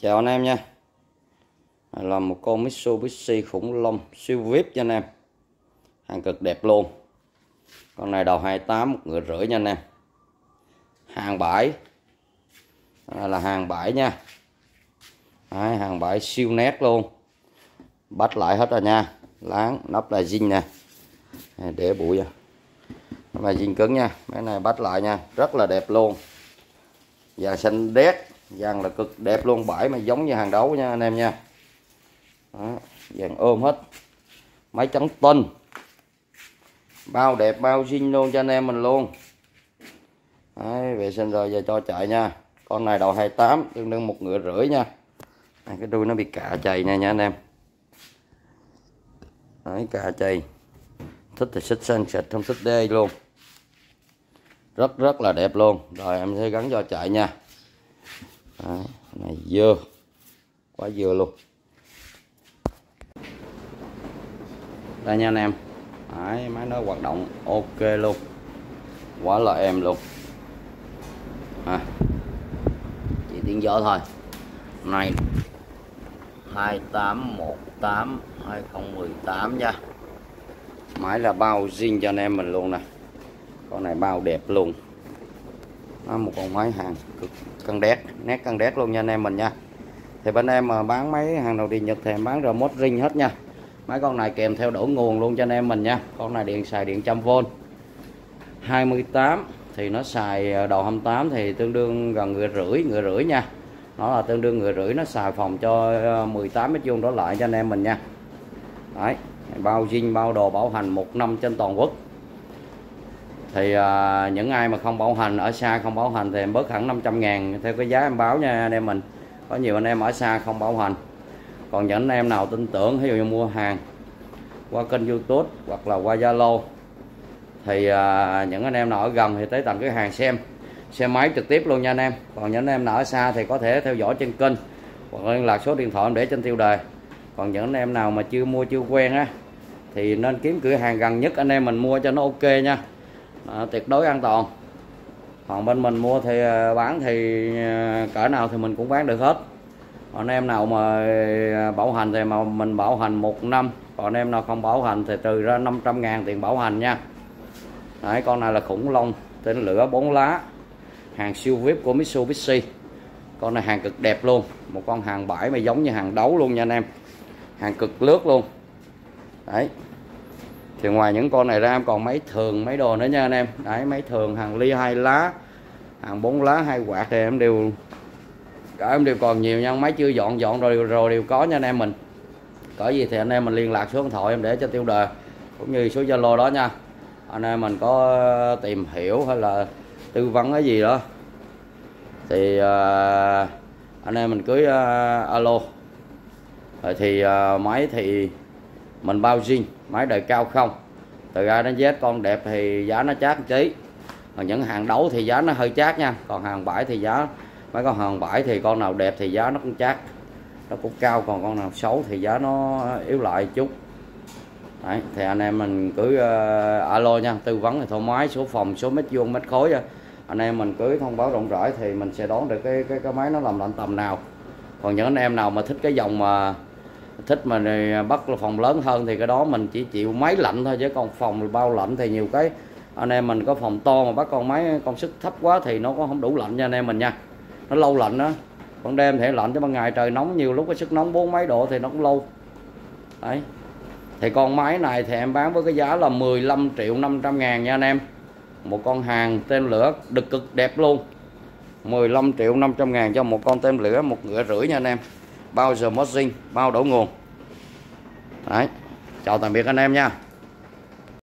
Chào anh em nha. Là một con Mitsubishi khủng long siêu VIP cho anh em. Hàng cực đẹp luôn. Con này đầu 28, 1,5 nha anh em. Hàng bãi. Là hàng bãi nha. Đấy, hàng bãi siêu nét luôn. Bắt lại hết rồi nha. Láng, nắp là zin nè. Để bụi ra. Nắp là zin cứng nha. Cái này bắt lại nha. Rất là đẹp luôn. Vàng xanh đét. Vàng là cực đẹp luôn, bãi mà giống như hàng đấu nha anh em nha. Đó, vàng ôm hết, máy trắng tinh, bao đẹp bao zin luôn cho anh em mình luôn. Đấy, vệ sinh rồi giờ cho chạy nha. Con này đầu 28 tương đương 1,5 nha. Cái đuôi nó bị cạ chày nha anh em. Đấy, cạ chày, thích thì xích xanh xịt, không xích đê luôn. Rất là đẹp luôn. Rồi em sẽ gắn cho chạy nha. Đấy, này dơ, quá dơ luôn. Đây nha anh em. Đấy, máy nó hoạt động ok luôn, quá là êm luôn. Chỉ tiếng gió thôi. Này 2818/2018 nha. Máy là bao zin cho anh em mình luôn nè. Con này bao đẹp luôn. Nó một con máy hàng cực căng đét, nét căng đét luôn nha anh em mình nha. Thì bên em mà bán máy hàng đầu điện Nhật thì em bán remote ring hết nha. Mấy con này kèm theo đổi nguồn luôn cho anh em mình nha. Con này điện xài điện 100V 28 thì nó xài đầu 28 thì tương đương gần 1,5 nha. Nó là tương đương 1,5, nó xài phòng cho 18 m² đó lại cho anh em mình nha. Đấy, bao zin bao đồ bảo hành 1 năm trên toàn quốc. Thì những ai mà không bảo hành, ở xa không bảo hành thì em bớt hẳn 500.000 theo cái giá em báo nha anh em mình. Có nhiều anh em ở xa không bảo hành. Còn những anh em nào tin tưởng, ví dụ như mua hàng qua kênh YouTube hoặc là qua Zalo thì những anh em nào ở gần thì tới tận cái hàng xem máy trực tiếp luôn nha anh em. Còn những anh em nào ở xa thì có thể theo dõi trên kênh hoặc liên lạc số điện thoại em để trên tiêu đề. Còn những anh em nào mà chưa mua chưa quen á thì nên kiếm cửa hàng gần nhất anh em mình mua cho nó ok nha. Tuyệt đối an toàn. Còn bên mình mua thì bán thì cỡ nào thì mình cũng bán được hết. Còn em nào mà bảo hành thì mà mình bảo hành 1 năm. Còn em nào không bảo hành thì trừ ra 500.000 tiền bảo hành nha. Đấy, con này là khủng long tên lửa 4 lá, hàng siêu VIP của Mitsubishi. Con này hàng cực đẹp luôn. Một con hàng bãi mà giống như hàng đấu luôn nha anh em. Hàng cực lướt luôn. Đấy. Thì ngoài những con này ra em còn máy thường, máy đồ nữa nha anh em. Đấy, máy thường hàng ly 2 lá, hàng 4 lá 2 quạt thì em đều còn nhiều nha. Máy chưa dọn rồi đều có nha anh em mình. Có gì thì anh em mình liên lạc số điện thoại em để cho tiêu đề cũng như số Zalo đó nha. Anh em mình có tìm hiểu hay là tư vấn cái gì đó thì anh em mình cứ alo. Rồi thì máy thì mình bao zin, máy đời cao không, từ A đến Z. Con đẹp thì giá nó chát một tí. Còn những hàng đấu thì giá nó hơi chát nha. Còn hàng bãi thì giá, mấy con hàng bãi thì con nào đẹp thì giá nó cũng chát, nó cũng cao. Còn con nào xấu thì giá nó yếu lại chút. Đấy, thì anh em mình cứ alo nha, tư vấn thì thoải mái. Số phòng, số mét vuông, mét khối anh em mình cứ thông báo rộng rãi thì mình sẽ đoán được cái máy nó làm lạnh tầm nào. Còn những anh em nào mà thích cái dòng mà thích mà bắt phòng lớn hơn thì cái đó mình chỉ chịu máy lạnh thôi. Chứ còn phòng bao lạnh thì nhiều cái anh em mình có phòng to mà bắt con máy công suất thấp quá thì nó cũng không đủ lạnh nha anh em mình nha. Nó lâu lạnh đó. Ban đêm thì lạnh, chứ ban ngày trời nóng, nhiều lúc cái sức nóng 40 mấy độ thì nó cũng lâu. Đấy. Thì con máy này thì em bán với cái giá là 15.500.000 nha anh em. Một con hàng tên lửa đực cực đẹp luôn. 15.500.000 cho một con tên lửa 1,5 nha anh em. Bao giờ mod zin, bao đổ nguồn. Đấy. Chào tạm biệt anh em nha.